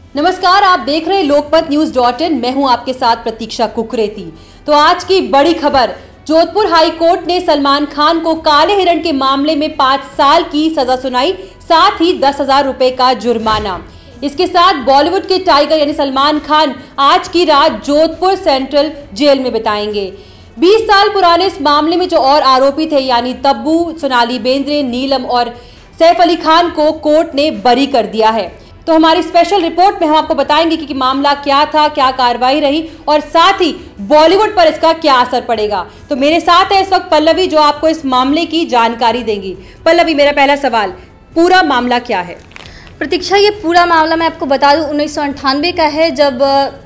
नमस्कार, आप देख रहे लोकमत न्यूज.in। मैं हूं आपके साथ प्रतीक्षा कुकरेती। तो आज की बड़ी खबर, जोधपुर हाई कोर्ट ने सलमान खान को काले हिरण के मामले में 5 साल की सजा सुनाई, साथ ही 10,000 रुपए का जुर्माना। इसके साथ बॉलीवुड के टाइगर यानी सलमान खान आज की रात जोधपुर सेंट्रल जेल में बिताएंगे। 20 साल पुराने इस मामले में जो और आरोपी थे यानी तब्बू, सोनाली बेंद्रे, नीलम और सैफ अली खान को कोर्ट ने बरी कर दिया है। तो हमारी स्पेशल रिपोर्ट में हम आपको बताएंगे कि मामला क्या था, क्या कार्रवाई रही और साथ ही बॉलीवुड पर इसका क्या असर पड़ेगा। तो मेरे साथ है इस वक्त पल्लवी, जो आपको इस मामले की जानकारी देंगी। पल्लवी, मेरा पहला सवाल, पूरा मामला क्या है? प्रतीक्षा, ये पूरा मामला मैं आपको बता दूं 1998 का है, जब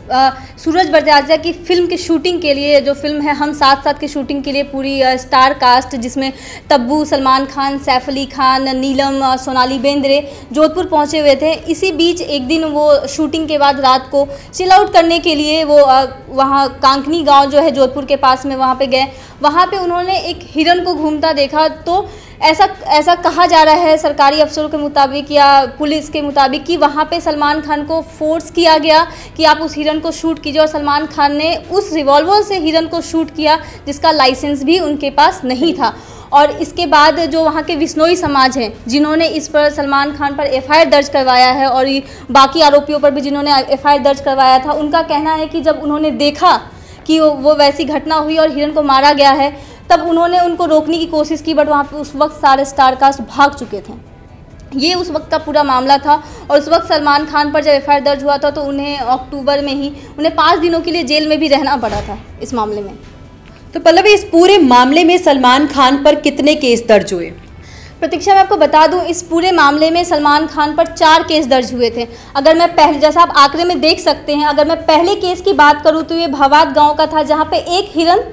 सूरज बरदयाजा की फिल्म की शूटिंग के लिए, जो फिल्म है हम साथ साथ की शूटिंग के लिए पूरी स्टार कास्ट जिसमें तब्बू, सलमान खान, सैफ अली खान, नीलम, सोनाली बेंद्रे जोधपुर पहुंचे हुए थे। इसी बीच एक दिन वो शूटिंग के बाद रात को चिल आउट करने के लिए वो वहाँ कांकनी गाँव जो है जोधपुर के पास में, वहाँ पर गए। वहाँ पर उन्होंने एक हिरन को घूमता देखा। तो ऐसा कहा जा रहा है सरकारी अफसरों के मुताबिक या पुलिस के मुताबिक कि वहाँ पे सलमान खान को फोर्स किया गया कि आप उस हिरन को शूट कीजिए, और सलमान खान ने उस रिवॉल्वर से हिरन को शूट किया जिसका लाइसेंस भी उनके पास नहीं था। और इसके बाद जो वहाँ के विश्नोई समाज हैं जिन्होंने इस पर सलमान खान पर एफआईआर दर्ज करवाया है और बाकी आरोपियों पर भी जिन्होंने एफआईआर दर्ज करवाया था, उनका कहना है कि जब उन्होंने देखा कि वो वैसी घटना हुई और हिरन को मारा गया है, तब उन्होंने उनको रोकने की कोशिश की, बट वहाँ पे उस वक्त सारे स्टार कास्ट भाग चुके थे। ये उस वक्त का पूरा मामला था। और उस वक्त सलमान खान पर जब एफआईआर दर्ज हुआ था तो उन्हें अक्टूबर में ही 5 दिनों के लिए जेल में भी रहना पड़ा था इस मामले में। तो पल्लवी, इस पूरे मामले में सलमान खान पर कितने केस दर्ज हुए? प्रतीक्षा, मैं आपको बता दूं इस पूरे मामले में सलमान खान पर 4 केस दर्ज हुए थे। अगर मैं पहले, जैसा आप आंकड़े में देख सकते हैं, अगर मैं पहले केस की बात करूं तो ये भवाद गांव का था, जहां पे एक हिरन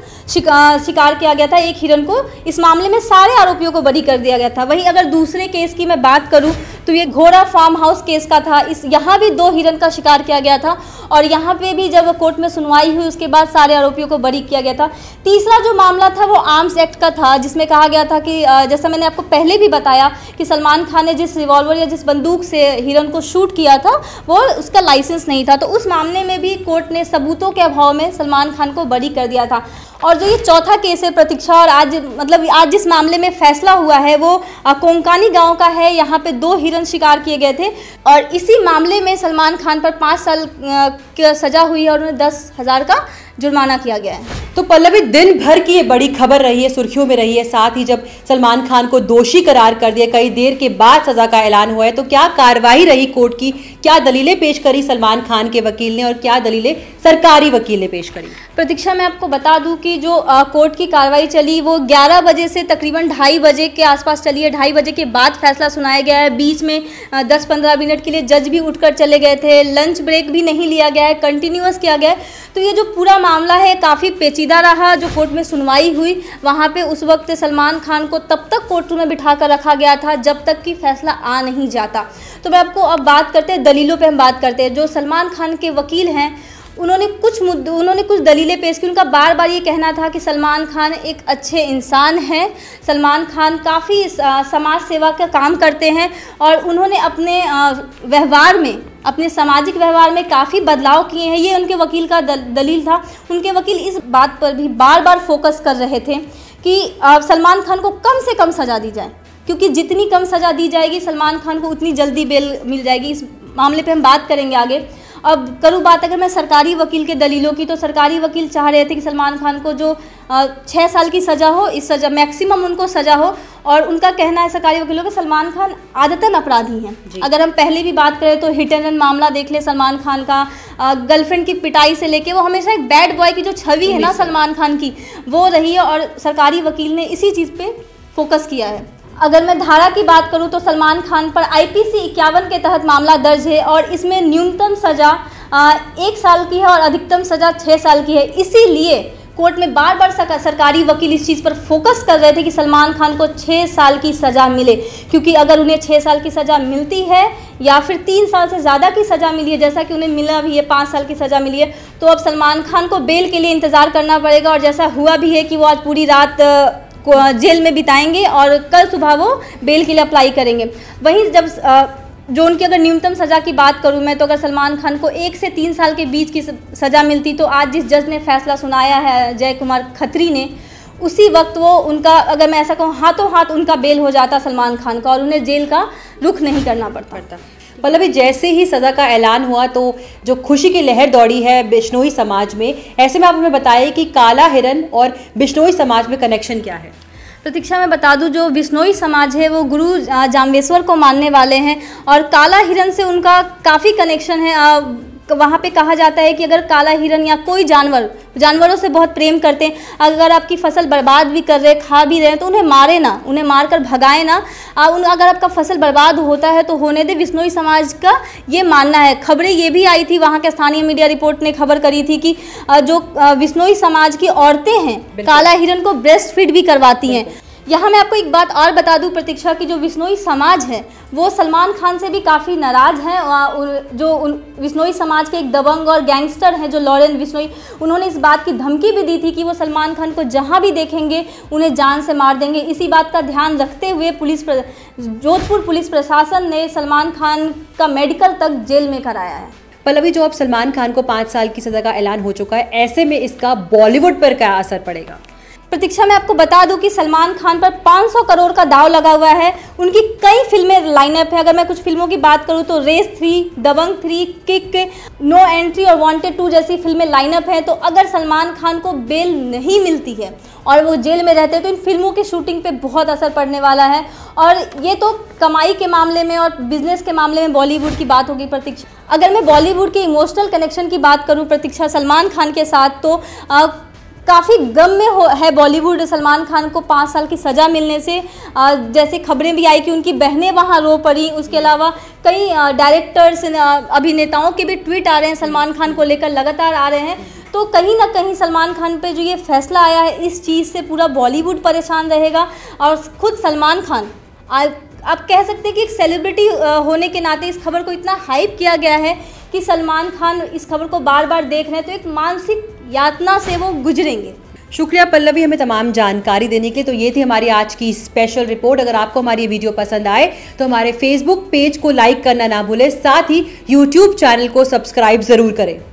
शिकार किया गया था। एक हिरन को इस मामले में सारे आरोपियों को बरी कर दिया गया था। वहीं अगर दूसरे केस की मैं बात करूं तो ये घोड़ा फार्म हाउस केस का था। यहाँ भी 2 हिरन का शिकार किया गया था और यहाँ पे भी जब कोर्ट में सुनवाई हुई उसके बाद सारे आरोपियों को बरी किया गया था। तीसरा जो मामला था वो आर्म्स एक्ट का था, जिसमें कहा गया था कि जैसा मैंने आपको पहले भी बताया कि सलमान खान ने जिस रिवॉल्वर या जिस बंदूक से हिरन को शूट किया था वो उसका लाइसेंस नहीं था। तो उस मामले में भी कोर्ट ने सबूतों के अभाव में सलमान खान को बरी कर दिया था। और जो ये चौथा केस है प्रतीक्षा, और आज जिस मामले में फैसला हुआ है वो कोंकानी गांव का है। यहाँ पे 2 हिरन शिकार किए गए थे और इसी मामले में सलमान खान पर 5 साल की सजा हुई है और उन्हें 10,000 का जुर्माना किया गया है। तो पल्लवी, दिन भर की ये बड़ी खबर रही है, सुर्खियों में रही है। साथ ही जब सलमान खान को दोषी करार कर दिया, कई देर के बाद सजा का ऐलान हुआ है, तो क्या कार्रवाई रही कोर्ट की? क्या दलीलें पेश करी सलमान खान के वकील ने और क्या दलीलें सरकारी वकील ने पेश करी? प्रतीक्षा, मैं आपको बता दूं कि जो कोर्ट की कार्रवाई चली वो 11 बजे से तकरीबन 2:30 बजे के आसपास चली है। 2:30 बजे के बाद फैसला सुनाया गया है। बीच में 10-15 मिनट के लिए जज भी उठकर चले गए थे। लंच ब्रेक भी नहीं लिया गया है, कंटिन्यूअस किया गया है। तो ये जो पूरा मामला है काफ़ी पेचीदा रहा। जो कोर्ट में सुनवाई हुई वहाँ पे उस वक्त सलमान खान को तब तक कोर्ट में बिठा कर रखा गया था जब तक कि फैसला आ नहीं जाता। तो मैं आपको अब बात करते हैं दलीलों पे, हम बात करते हैं। जो सलमान खान के वकील हैं उन्होंने कुछ दलीलें पेश की। उनका बार बार ये कहना था कि सलमान खान एक अच्छे इंसान हैं, सलमान खान काफ़ी समाज सेवा का काम करते हैं और उन्होंने अपने व्यवहार में, अपने सामाजिक व्यवहार में काफ़ी बदलाव किए हैं। ये उनके वकील का दलील था। उनके वकील इस बात पर भी बार बार फोकस कर रहे थे कि सलमान खान को कम से कम सज़ा दी जाए, क्योंकि जितनी कम सज़ा दी जाएगी सलमान खान को उतनी जल्दी बेल मिल जाएगी। इस मामले पे हम बात करेंगे आगे। अब करूँ बात अगर मैं सरकारी वकील के दलीलों की, तो सरकारी वकील चाह रहे थे कि सलमान खान को जो 6 साल की सज़ा हो, इस सज़ा मैक्सिमम उनको सज़ा हो। और उनका कहना है सरकारी वकीलों का, सलमान खान आदतन अपराधी हैं। अगर हम पहले भी बात करें तो हिट एंड रन मामला देख ले सलमान खान का, गर्लफ्रेंड की पिटाई से लेके वो हमेशा एक बैड बॉय की जो छवि है ना सलमान खान की, वो रही है। और सरकारी वकील ने इसी चीज़ पे फोकस किया है। अगर मैं धारा की बात करूं तो सलमान खान पर IPC 51 के तहत मामला दर्ज है और इसमें न्यूनतम सज़ा 1 साल की है और अधिकतम सज़ा 6 साल की है। इसीलिए कोर्ट में बार बार सरकारी वकील इस चीज़ पर फोकस कर रहे थे कि सलमान खान को 6 साल की सज़ा मिले, क्योंकि अगर उन्हें 6 साल की सज़ा मिलती है या फिर 3 साल से ज़्यादा की सज़ा मिली है, जैसा कि उन्हें मिला भी है 5 साल की सज़ा मिली है, तो अब सलमान खान को बेल के लिए इंतज़ार करना पड़ेगा। और जैसा हुआ भी है कि वो आज पूरी रात को जेल में बिताएंगे और कल सुबह वो बेल के लिए अप्लाई करेंगे। वहीं जब जो उनकी अगर न्यूनतम सज़ा की बात करूं मैं, तो अगर सलमान खान को 1 से 3 साल के बीच की सज़ा मिलती, तो आज जिस जज ने फैसला सुनाया है जय कुमार खत्री ने, उसी वक्त वो उनका, अगर मैं ऐसा कहूँ, हाथों हाथ उनका बेल हो जाता सलमान खान का और उन्हें जेल का रुख नहीं करना पड़ता। पल्लवी, जैसे ही सज़ा का ऐलान हुआ तो जो खुशी की लहर दौड़ी है बिश्नोई समाज में, ऐसे में आप हमें बताइए कि काला हिरन और बिश्नोई समाज में कनेक्शन क्या है? प्रतीक्षा, मैं बता दूं, जो बिश्नोई समाज है वो गुरु जाम्बेश्वर को मानने वाले हैं और काला हिरन से उनका काफ़ी कनेक्शन है। वहाँ पे कहा जाता है कि अगर काला हिरन या कोई जानवरों से बहुत प्रेम करते हैं, अगर आपकी फसल बर्बाद भी कर रहे, खा भी रहे हैं, तो उन्हें मारे ना, उन्हें मारकर भगाए ना। अगर आपका फसल बर्बाद होता है तो होने दे, बिश्नोई समाज का ये मानना है। खबरें ये भी आई थी, वहाँ के स्थानीय मीडिया रिपोर्ट ने खबर करी थी कि जो बिश्नोई समाज की औरतें हैं काला हिरन को ब्रेस्ट फीड भी करवाती हैं। यहाँ मैं आपको एक बात और बता दूं प्रतीक्षा, की जो बिश्नोई समाज है वो सलमान खान से भी काफ़ी नाराज़ हैं। जो बिश्नोई समाज के एक दबंग और गैंगस्टर हैं जो लॉरेन बिश्नोई, उन्होंने इस बात की धमकी भी दी थी कि वो सलमान खान को जहाँ भी देखेंगे उन्हें जान से मार देंगे। इसी बात का ध्यान रखते हुए जोधपुर पुलिस प्रशासन ने सलमान खान का मेडिकल तक जेल में कराया है। पल्लवी, जो अब सलमान खान को 5 साल की सज़ा का ऐलान हो चुका है, ऐसे में इसका बॉलीवुड पर क्या असर पड़ेगा? प्रतीक्षा, मैं आपको बता दूं कि सलमान खान पर 500 करोड़ का दाव लगा हुआ है। उनकी कई फिल्में लाइनअप है। अगर मैं कुछ फिल्मों की बात करूं तो Race 3, Dabangg 3, Kick, No Entry और वांटेड 2 जैसी फिल्में लाइनअप हैं। तो अगर सलमान खान को बेल नहीं मिलती है और वो जेल में रहते हैं तो इन फिल्मों की शूटिंग पे बहुत असर पड़ने वाला है। और ये तो कमाई के मामले में और बिजनेस के मामले में बॉलीवुड की बात होगी प्रतीक्षा। अगर मैं बॉलीवुड के इमोशनल कनेक्शन की बात करूँ प्रतीक्षा सलमान खान के साथ, तो काफ़ी गम में है बॉलीवुड सलमान खान को 5 साल की सज़ा मिलने से। जैसे खबरें भी आई कि उनकी बहनें वहां रो पड़ी। उसके अलावा कई डायरेक्टर्स, अभिनेताओं के भी ट्वीट आ रहे हैं सलमान खान को लेकर, लगातार आ रहे हैं। तो कहीं ना कहीं सलमान खान पे जो ये फैसला आया है, इस चीज़ से पूरा बॉलीवुड परेशान रहेगा। और खुद सलमान खान, आप कह सकते हैं कि एक सेलिब्रिटी होने के नाते इस खबर को इतना हाइप किया गया है कि सलमान खान इस खबर को बार बार देख रहे हैं, तो एक मानसिक यातना से वो गुजरेंगे। शुक्रिया पल्लवी, हमें तमाम जानकारी देने के लिए। तो ये थी हमारी आज की स्पेशल रिपोर्ट। अगर आपको हमारी ये वीडियो पसंद आए तो हमारे फेसबुक पेज को लाइक करना ना भूलें, साथ ही यूट्यूब चैनल को सब्सक्राइब ज़रूर करें।